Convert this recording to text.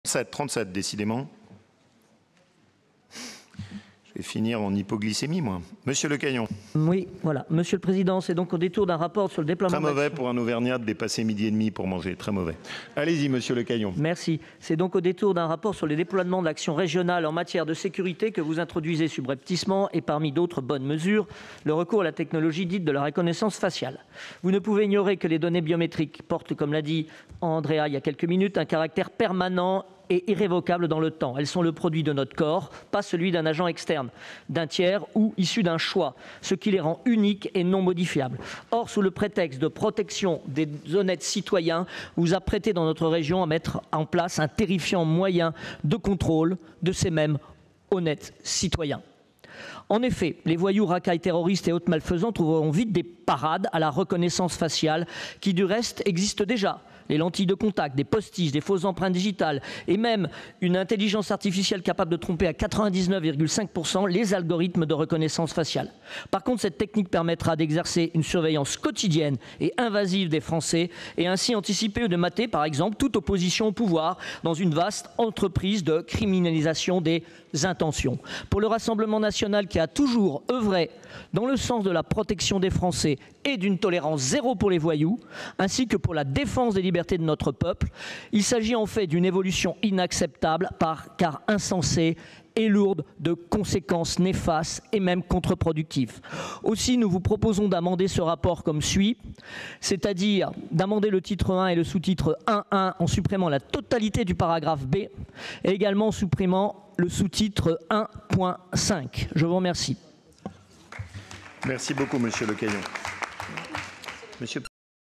37, décidément. Je vais finir en hypoglycémie, moi. Monsieur Lecaillon. Oui, voilà. Monsieur le Président, c'est donc au détour d'un rapport sur le déploiement... Très mauvais pour un Auvergnat de dépasser midi et demi pour manger. Très mauvais. Allez-y, Monsieur Lecaillon. Merci. C'est donc au détour d'un rapport sur les déploiements de l'action régionale en matière de sécurité que vous introduisez subrepticement et parmi d'autres bonnes mesures, le recours à la technologie dite de la reconnaissance faciale. Vous ne pouvez ignorer que les données biométriques portent, comme l'a dit Andrea il y a quelques minutes, un caractère permanent et irrévocable dans le temps. Elles sont le produit de notre corps, pas celui d'un agent externe, d'un tiers ou issu d'un choix, ce qui les rend uniques et non modifiables. Or, sous le prétexte de protection des honnêtes citoyens, vous apprêtez dans notre région à mettre en place un terrifiant moyen de contrôle de ces mêmes honnêtes citoyens. En effet, les voyous, racailles, terroristes et autres malfaisants trouveront vite des parades à la reconnaissance faciale qui, du reste, existent déjà. Les lentilles de contact, des postiches, des fausses empreintes digitales et même une intelligence artificielle capable de tromper à 99,5% les algorithmes de reconnaissance faciale. Par contre, cette technique permettra d'exercer une surveillance quotidienne et invasive des Français et ainsi anticiper ou de mater, par exemple, toute opposition au pouvoir dans une vaste entreprise de criminalisation des intentions. Pour le Rassemblement national qui a toujours œuvré dans le sens de la protection des Français et d'une tolérance zéro pour les voyous, ainsi que pour la défense des libertés de notre peuple, il s'agit en fait d'une évolution inacceptable car insensée et lourde de conséquences néfastes et même contre-productives. Aussi, nous vous proposons d'amender ce rapport comme suit, c'est-à-dire d'amender le titre 1 et le sous-titre 1.1 en supprimant la totalité du paragraphe B et également en supprimant le sous-titre 1.5. Je vous remercie. Merci beaucoup, Monsieur Lecaillon. Monsieur